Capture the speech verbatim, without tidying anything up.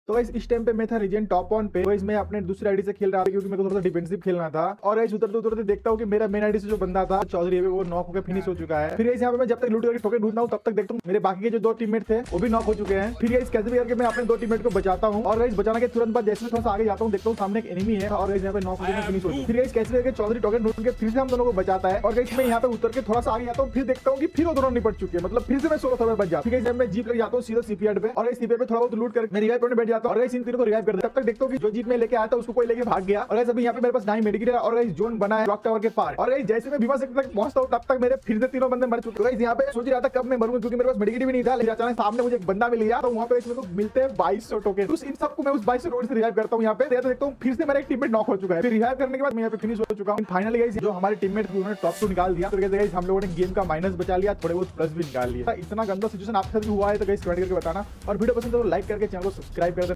तो गाइस इस टाइम पे मैं था रीजन टॉप वन पे। गाइस मैं अपने दूसरी आईडी से खेल रहा था क्योंकि मेरे को थोड़ा सा डिफेंसिव खेलना था। और गाइस उतरते उतरते देखता हूँ कि मेरा मेन आईडी से जो बंदा था चौधरी है वो नॉक होकर फिनिश हो चुका है। फिर गाइस यहाँ पे मैं जब तक लूट करके ठोके ढूंढता हूँ तब तक देखता हूँ मेरे बाकी के जो दो टीममेट थे वो भी नॉक हो चुके हैं। फिर गाइस कैसे भी करके मैं अपने दो टीममेट को बचाता हूँ और गाइस बचाने के तुरंत बाद जैसे थोड़ा सा आगे जाता हूँ देखता हूँ सामने एक एनिमी है और गाइस यहाँ पे नॉक होकर फिनिश हो चुका है। फिर गाइस कैसे करके चौधरी टोकन ढूंढ के फिर से हम दोनों को बचाता है और गाइस मैं यहाँ पे उतर के थोड़ा सा आगे जाता हूँ फिर देखता हूँ कि फिर वो दोनों निपट चुके हैं। मतलब फिर से मैं सोलो सर्वर बच जाता हूँ। फिर मैं जीप लेके जाता हूँ सीधा सीपीआर पे और सीपीआर पे थोड़ा बहुत लूट कर मैं रिवाइव करने बैठ जाता हूँ और गाइस इन तीनों को रिवाइव कर देता हूं। तब तक देखता हूँ कि जो जीप में लेके आया था उसको कोई लेके भाग गया और गाइस अभी यहाँ पे मेरे पास नाइन मेडिकेट है और गाइस जोन बना है क्लॉक टावर के पार। और गाइस जैसे मैं भीमा सेक्टर तक पहुंचता हूँ तब तक मेरे फिर से तीनों बंदे मर चुके। गाइस यहाँ पे सोच रहा था कब मैं मरूंगा क्योंकि मेरे पास मेडिकेट भी नहीं था। लेकिन अचानक सामने मुझे एक बंदा मिल गया तो वहाँ पे मेरे को मिलते हैं बाईस सौ टोकन। उस इन सबको मैं उस बाईस सौ टोकन से रिवाइव करता हूँ। यहाँ पे देखता हूँ फिर से मेरा एक टीममेट नॉक हो चुका है। फिर रिवाइव करने के बाद मैं यहाँ पे फिनिश हो चुका हूँ। फाइनली गाइस जो हमारे टीममेट थे उन्होंने टॉप टू निकाल दिया। तो गाइस हम लोगों ने गेम का माइनस बचा लिया, थोड़े बहुत प्लस भी निकाल लिया। इतना गंदा सिचुएशन आपके साथ भी हुआ है तो गाइस कमेंट करके बताना और वीडियो पसंद है तो लाइक करके चैनल को सब्सक्राइब कर